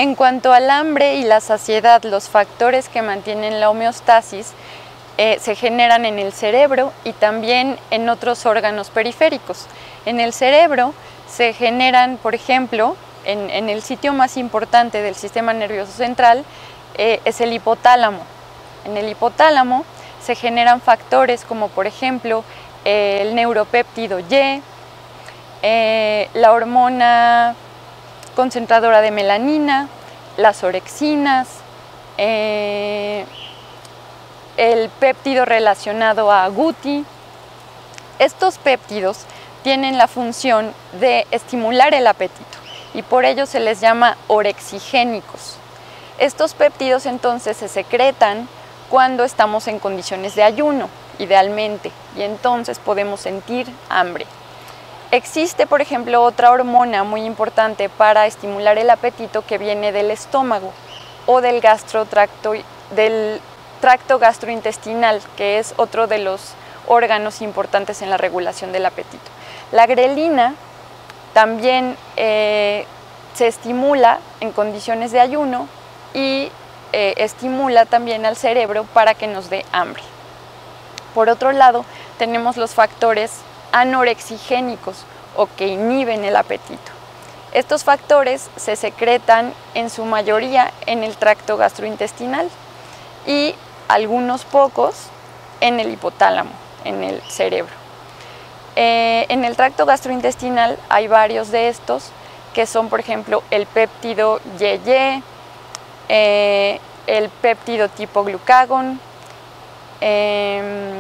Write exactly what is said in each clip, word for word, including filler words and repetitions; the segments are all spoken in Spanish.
En cuanto al hambre y la saciedad, los factores que mantienen la homeostasis eh, se generan en el cerebro y también en otros órganos periféricos. En el cerebro se generan, por ejemplo, en, en el sitio más importante del sistema nervioso central, eh, es el hipotálamo. En el hipotálamo se generan factores como, por ejemplo, eh, el neuropéptido Y, eh, la hormona concentradora de melanina, las orexinas, eh, el péptido relacionado a Gutti. Estos péptidos tienen la función de estimular el apetito y por ello se les llama orexigénicos. Estos péptidos entonces se secretan cuando estamos en condiciones de ayuno, idealmente, y entonces podemos sentir hambre. Existe, por ejemplo, otra hormona muy importante para estimular el apetito que viene del estómago o del gastrotracto, del tracto gastrointestinal, que es otro de los órganos importantes en la regulación del apetito. La grelina también eh, se estimula en condiciones de ayuno y eh, estimula también al cerebro para que nos dé hambre. Por otro lado, tenemos los factores anorexigénicos o que inhiben el apetito. Estos factores se secretan en su mayoría en el tracto gastrointestinal y algunos pocos en el hipotálamo, en el cerebro. Eh, en el tracto gastrointestinal hay varios de estos que son, por ejemplo, el péptido Y Y, eh, el péptido tipo glucagón, eh,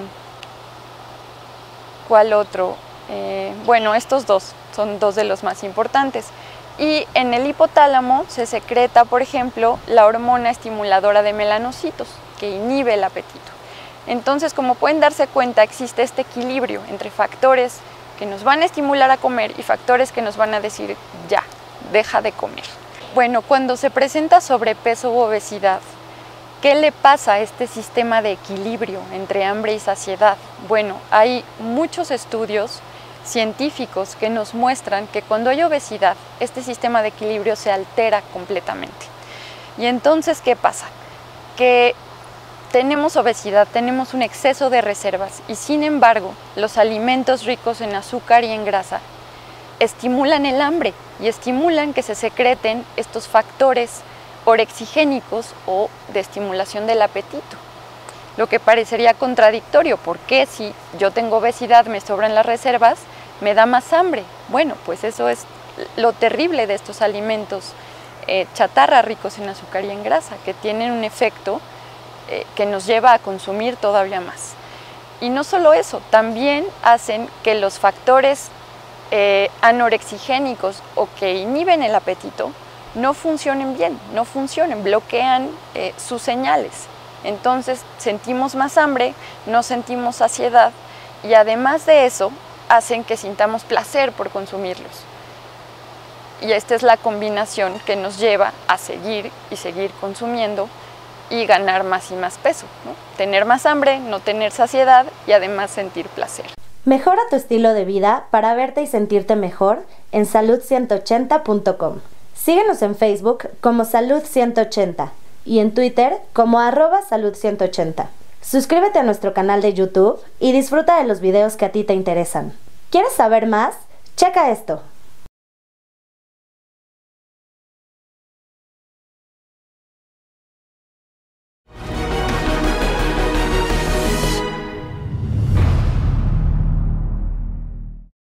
¿cuál otro? Eh, bueno, estos dos son dos de los más importantes. Y en el hipotálamo se secreta, por ejemplo, la hormona estimuladora de melanocitos, que inhibe el apetito. Entonces, como pueden darse cuenta, existe este equilibrio entre factores que nos van a estimular a comer y factores que nos van a decir, ya, deja de comer. Bueno, cuando se presenta sobrepeso u obesidad, ¿qué le pasa a este sistema de equilibrio entre hambre y saciedad? Bueno, hay muchos estudios científicos que nos muestran que cuando hay obesidad, este sistema de equilibrio se altera completamente. Y entonces, ¿qué pasa? Que tenemos obesidad, tenemos un exceso de reservas y sin embargo, los alimentos ricos en azúcar y en grasa estimulan el hambre y estimulan que se secreten estos factores orexigénicos o de estimulación del apetito. Lo que parecería contradictorio, porque si yo tengo obesidad, me sobran las reservas, me da más hambre. Bueno, pues eso es lo terrible de estos alimentos eh, chatarra ricos en azúcar y en grasa, que tienen un efecto eh, que nos lleva a consumir todavía más. Y no solo eso, también hacen que los factores eh, anorexigénicos o que inhiben el apetito no funcionen bien, no funcionen, bloquean eh, sus señales. Entonces sentimos más hambre, no sentimos saciedad y además de eso hacen que sintamos placer por consumirlos. Y esta es la combinación que nos lleva a seguir y seguir consumiendo y ganar más y más peso, ¿no? Tener más hambre, no tener saciedad y además sentir placer. Mejora tu estilo de vida para verte y sentirte mejor en salud ciento ochenta punto com. Síguenos en Facebook como Salud ciento ochenta y en Twitter como arroba salud ciento ochenta. Suscríbete a nuestro canal de YouTube y disfruta de los videos que a ti te interesan. ¿Quieres saber más? Checa esto.